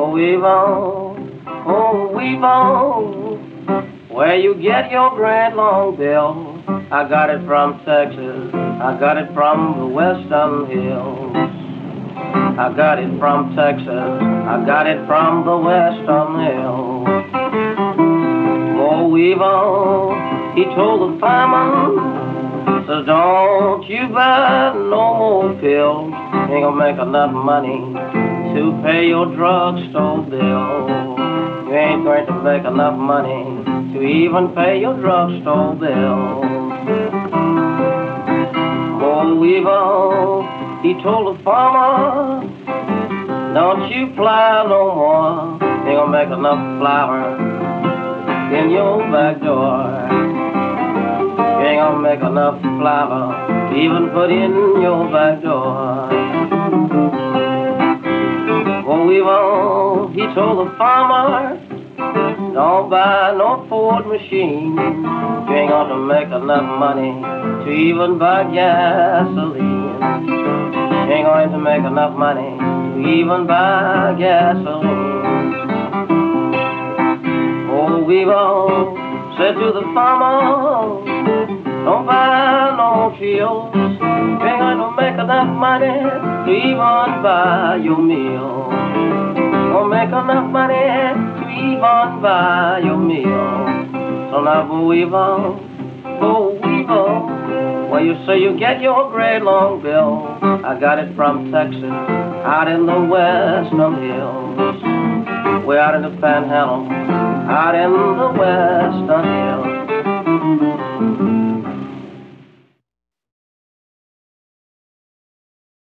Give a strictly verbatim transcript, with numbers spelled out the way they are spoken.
Boll Weevil, Boll Weevil, where you get your great long bill? I got it from Texas, I got it from the western hills. I got it from Texas, I got it from the western hills. Boll Weevil, he told the fireman, says don't you buy no more pills. Ain't gonna make enough money to pay your drugstore bill. You ain't going to make enough money to even pay your drugstore bill. Boll Weevil, he told the farmer, don't you plow no more. Ain't gonna make enough flour in your back door. You ain't gonna make enough flour to even put in your back door. Boll Weevil, he told the farmer, don't buy no Ford machine. You ain't gonna make enough money to even buy gasoline. You ain't going to make enough money to even buy gasoline. Boll Weevil said to the farmer, don't buy no Cheetos. You ain't going to make enough money to even buy your meal. Don't make enough money to even buy your meal. So now, Boll Weevil, Boll Weevil, where you say you get your great long bill? I got it from Texas, out in the western hills. Way out in the panhandle, out in the western hills.